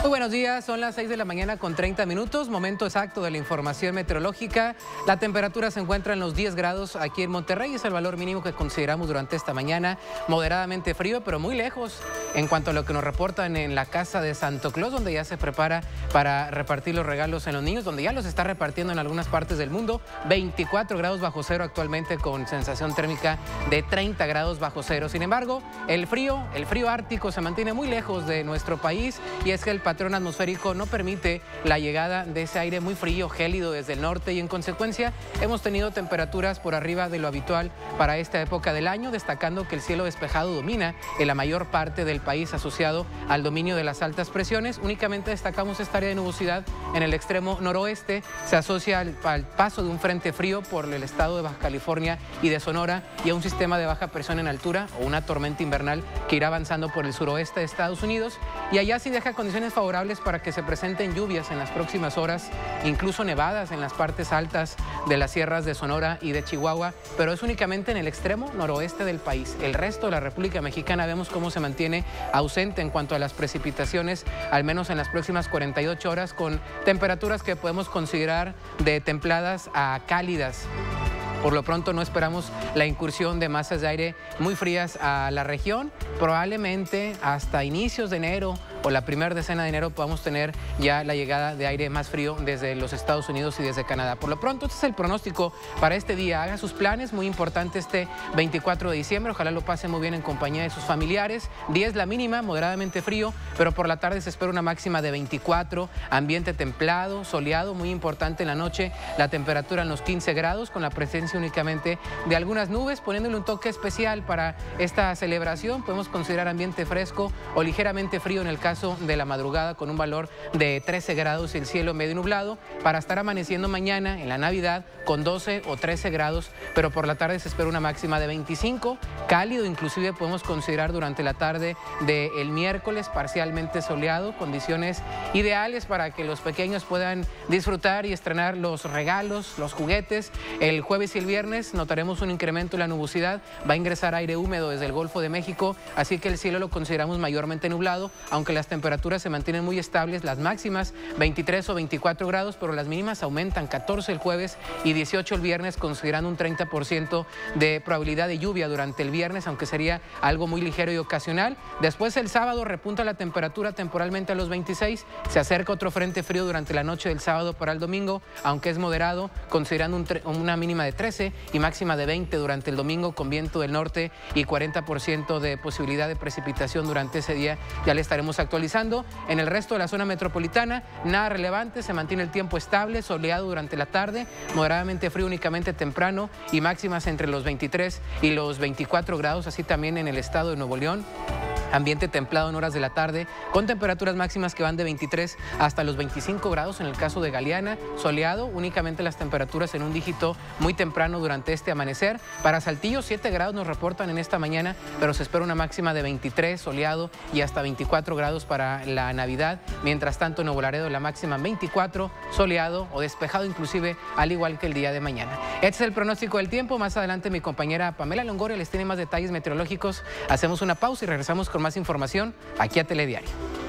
Muy buenos días, son las 6 de la mañana con 30 minutos, momento exacto de la información meteorológica. La temperatura se encuentra en los 10 grados aquí en Monterrey, es el valor mínimo que consideramos durante esta mañana. Moderadamente frío, pero muy lejos en cuanto a lo que nos reportan en la casa de Santo Claus, donde ya se prepara para repartir los regalos en los niños, donde ya los está repartiendo en algunas partes del mundo. 24 grados bajo cero actualmente con sensación térmica de 30 grados bajo cero. Sin embargo, el frío ártico se mantiene muy lejos de nuestro país y es que el patrón atmosférico no permite la llegada de ese aire muy frío, gélido desde el norte y en consecuencia hemos tenido temperaturas por arriba de lo habitual para esta época del año, destacando que el cielo despejado domina en la mayor parte del país asociado al dominio de las altas presiones. Únicamente destacamos esta área de nubosidad en el extremo noroeste, se asocia al paso de un frente frío por el estado de Baja California y de Sonora y a un sistema de baja presión en altura o una tormenta invernal que irá avanzando por el suroeste de Estados Unidos y allá sí deja condiciones favorables para que se presenten lluvias en las próximas horas, incluso nevadas en las partes altas de las sierras de Sonora y de Chihuahua, pero es únicamente en el extremo noroeste del país. El resto de la República Mexicana vemos cómo se mantiene ausente en cuanto a las precipitaciones, al menos en las próximas 48 horas, con temperaturas que podemos considerar de templadas a cálidas. Por lo pronto no esperamos la incursión de masas de aire muy frías a la región. Probablemente hasta inicios de enero o la primera decena de enero podamos tener ya la llegada de aire más frío desde los Estados Unidos y desde Canadá. Por lo pronto, este es el pronóstico para este día. Haga sus planes, muy importante este 24 de diciembre. Ojalá lo pasen muy bien en compañía de sus familiares. 10 la mínima, moderadamente frío, pero por la tarde se espera una máxima de 24. Ambiente templado, soleado, muy importante en la noche. La temperatura en los 15 grados con la presencia únicamente de algunas nubes, poniéndole un toque especial para esta celebración. Podemos considerar ambiente fresco o ligeramente frío en el caso de la madrugada con un valor de 13 grados y el cielo medio nublado para estar amaneciendo mañana en la Navidad con 12 o 13 grados, pero por la tarde se espera una máxima de 25, cálido inclusive podemos considerar durante la tarde del miércoles, parcialmente soleado, condiciones ideales para que los pequeños puedan disfrutar y estrenar los regalos, los juguetes. El jueves y el viernes notaremos un incremento en la nubosidad, va a ingresar aire húmedo desde el Golfo de México, así que el cielo lo consideramos mayormente nublado, aunque las temperaturas se mantienen muy estables, las máximas 23 o 24 grados, pero las mínimas aumentan 14 el jueves y 18 el viernes, considerando un 30% de probabilidad de lluvia durante el viernes, aunque sería algo muy ligero y ocasional. Después el sábado repunta la temperatura temporalmente a los 26, se acerca otro frente frío durante la noche del sábado para el domingo, aunque es moderado, considerando una mínima de 13 y máxima de 20 durante el domingo con viento del norte y 40% de posibilidad de precipitación durante ese día. Ya le estaremos actualizando. En el resto de la zona metropolitana, nada relevante, se mantiene el tiempo estable, soleado durante la tarde, moderadamente frío únicamente temprano y máximas entre los 23 y los 24 grados, así también en el estado de Nuevo León. Ambiente templado en horas de la tarde, con temperaturas máximas que van de 23 hasta los 25 grados en el caso de Galeana, soleado, únicamente las temperaturas en un dígito muy temprano durante este amanecer. Para Saltillo, 7 grados nos reportan en esta mañana, pero se espera una máxima de 23, soleado y hasta 24 grados para la Navidad. Mientras tanto, en Nuevo Laredo, la máxima 24, soleado o despejado inclusive, al igual que el día de mañana. Este es el pronóstico del tiempo. Más adelante mi compañera Pamela Longoria les tiene más detalles meteorológicos. Hacemos una pausa y regresamos con más información aquí a Telediario.